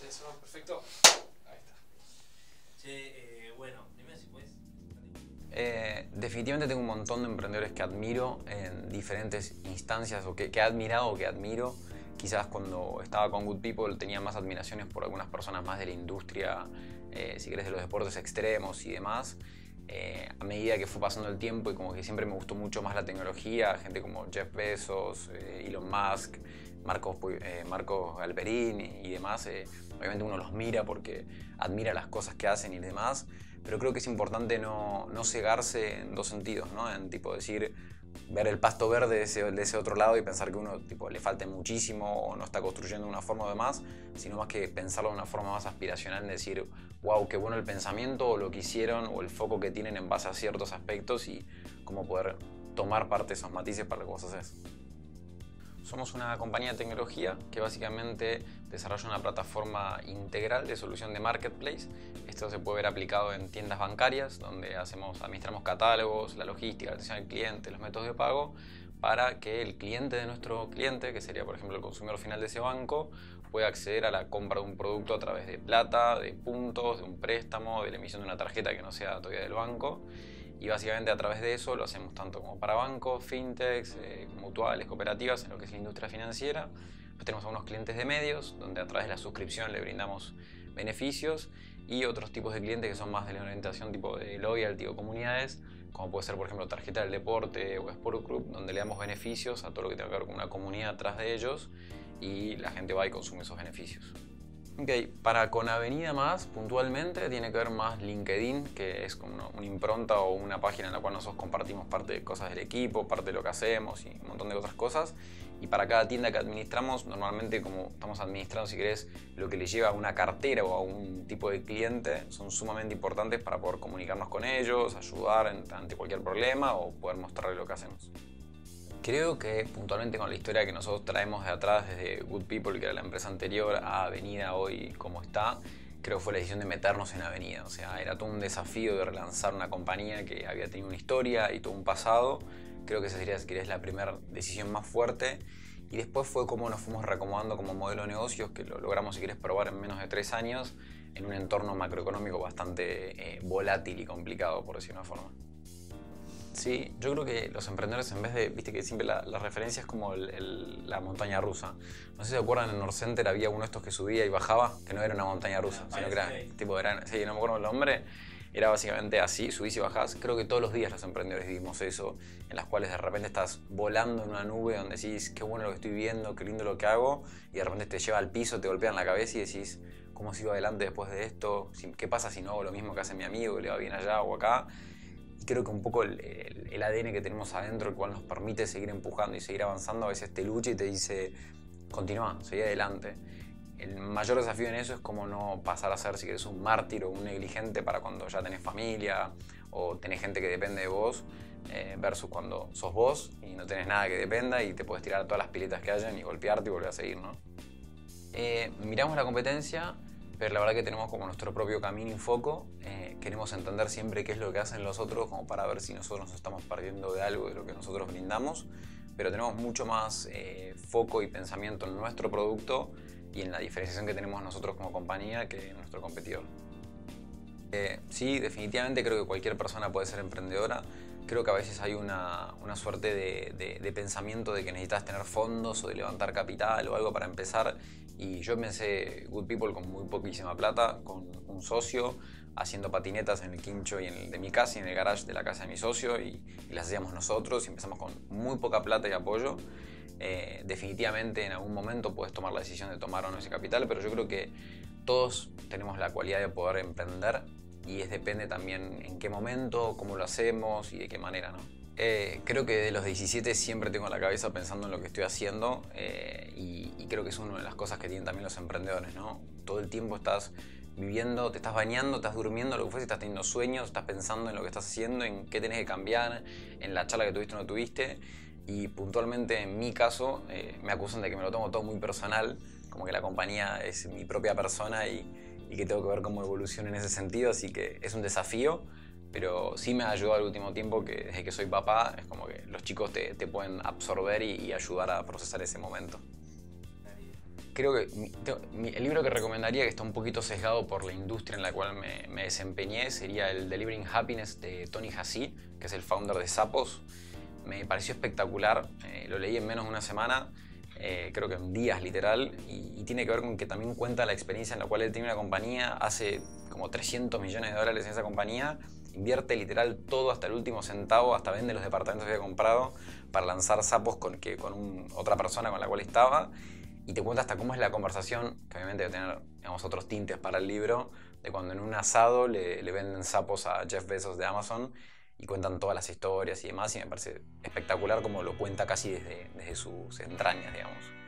Sí, eso, perfecto. Ahí está. Che, bueno, dime si puedes. Definitivamente tengo un montón de emprendedores que admiro en diferentes instancias o que he admirado o que admiro. Quizás cuando estaba con Good People tenía más admiraciones por algunas personas más de la industria, si querés, de los deportes extremos y demás. A medida que fue pasando el tiempo y como que siempre me gustó mucho más la tecnología, gente como Jeff Bezos, Elon Musk, Marcos Galperín y demás, obviamente uno los mira porque admira las cosas que hacen y demás, pero creo que es importante no cegarse en dos sentidos, ¿no? En tipo decir, ver el pasto verde de ese otro lado y pensar que uno tipo, le falta muchísimo o no está construyendo de una forma o demás, sino más que pensarlo de una forma más aspiracional, en decir, wow, qué bueno el pensamiento o lo que hicieron o el foco que tienen en base a ciertos aspectos y cómo poder tomar parte de esos matices para lo que vos haces. Somos una compañía de tecnología que básicamente desarrolla una plataforma integral de solución de marketplace. Esto se puede ver aplicado en tiendas bancarias, donde administramos catálogos, la logística, la atención al cliente, los métodos de pago, para que el cliente de nuestro cliente, que sería por ejemplo el consumidor final de ese banco, pueda acceder a la compra de un producto a través de plata, de puntos, de un préstamo, de la emisión de una tarjeta que no sea todavía del banco. Y básicamente a través de eso lo hacemos tanto como para bancos, fintechs, mutuales, cooperativas, en lo que es la industria financiera. Después tenemos algunos clientes de medios, donde a través de la suscripción le brindamos beneficios, y otros tipos de clientes que son más de la orientación tipo de loyalty o comunidades, como puede ser por ejemplo tarjeta del deporte o Sport Club, donde le damos beneficios a todo lo que tenga que ver con una comunidad atrás de ellos y la gente va y consume esos beneficios. Ok, para con Avenida más puntualmente tiene que ver más LinkedIn, que es como una impronta o una página en la cual nosotros compartimos parte de cosas del equipo, parte de lo que hacemos y un montón de otras cosas. Y para cada tienda que administramos, normalmente como estamos administrando, si querés, lo que le lleva a una cartera o a un tipo de cliente, son sumamente importantes para poder comunicarnos con ellos, ayudar ante cualquier problema o poder mostrarles lo que hacemos. Creo que puntualmente con la historia que nosotros traemos de atrás desde Good People, que era la empresa anterior, a Avenida hoy como está, creo que fue la decisión de meternos en Avenida. O sea, era todo un desafío de relanzar una compañía que había tenido una historia y todo un pasado. Creo que esa sería, si querés, la primera decisión más fuerte. Y después fue cómo nos fuimos reacomodando como modelo de negocios, que lo logramos, si querés, probar en menos de 3 años, en un entorno macroeconómico bastante volátil y complicado, por decirlo de una forma. Sí, yo creo que los emprendedores, en vez de, viste que siempre la referencia es como la montaña rusa. No sé si se acuerdan, en Northcenter había uno de estos que subía y bajaba, que no era una montaña rusa, sino que era tipo, sí, no me acuerdo el nombre, era básicamente así, subís y bajás. Creo que todos los días los emprendedores vivimos eso, en las cuales de repente estás volando en una nube donde decís, qué bueno lo que estoy viendo, qué lindo lo que hago, y de repente te lleva al piso, te golpea en la cabeza y decís, ¿cómo sigo adelante después de esto? ¿Qué pasa si no hago lo mismo que hace mi amigo, que le va bien allá o acá? Creo que un poco el ADN que tenemos adentro, el cual nos permite seguir empujando y seguir avanzando, a veces te lucha y te dice, continúa, seguí adelante. El mayor desafío en eso es cómo no pasar a ser, si querés, un mártir o un negligente para cuando ya tenés familia o tenés gente que depende de vos, versus cuando sos vos y no tenés nada que dependa y te puedes tirar todas las piletas que hayan y golpearte y volver a seguir, ¿no? Miramos la competencia, pero la verdad que tenemos como nuestro propio camino y foco. Queremos entender siempre qué es lo que hacen los otros, como para ver si nosotros nos estamos perdiendo de algo de lo que nosotros brindamos, pero tenemos mucho más foco y pensamiento en nuestro producto y en la diferenciación que tenemos nosotros como compañía que en nuestro competidor. Sí, definitivamente creo que cualquier persona puede ser emprendedora. Creo que a veces hay una suerte de pensamiento de que necesitas tener fondos o de levantar capital o algo para empezar. Y yo empecé Good People con muy poquísima plata, con un socio, haciendo patinetas en el quincho y en el de mi casa y en el garage de la casa de mi socio, y las hacíamos nosotros y empezamos con muy poca plata y apoyo. Definitivamente en algún momento puedes tomar la decisión de tomar o no ese capital, pero yo creo que todos tenemos la cualidad de poder emprender y depende también en qué momento, cómo lo hacemos y de qué manera, ¿no? Creo que de los 17 siempre tengo la cabeza pensando en lo que estoy haciendo, y creo que es una de las cosas que tienen también los emprendedores, ¿no? Todo el tiempo estás viviendo, te estás bañando, estás durmiendo, lo que fuese, estás teniendo sueños, estás pensando en lo que estás haciendo, en qué tenés que cambiar, en la charla que tuviste o no tuviste. Y puntualmente en mi caso me acusan de que me lo tomo todo muy personal, como que la compañía es mi propia persona y que tengo que ver cómo evoluciona en ese sentido, así que es un desafío, pero sí me ha ayudado al último tiempo que desde que soy papá es como que los chicos te pueden absorber y ayudar a procesar ese momento. creo que el libro que recomendaría, que está un poquito sesgado por la industria en la cual me desempeñé, sería el Delivering Happiness de Tony Hassy, que es el founder de Zappos. Me pareció espectacular, lo leí en menos de una semana, creo que en días literal, y tiene que ver con que también cuenta la experiencia en la cual él tiene una compañía, hace como $300 millones en esa compañía, invierte literal todo hasta el último centavo, hasta vende los departamentos que había comprado para lanzar Zappos con otra persona con la cual estaba, y te cuenta hasta cómo es la conversación, que obviamente debe tener, digamos, otros tintes para el libro, de cuando en un asado le venden Zappos a Jeff Bezos de Amazon y cuentan todas las historias y demás, y me parece espectacular como lo cuenta casi desde sus entrañas, digamos.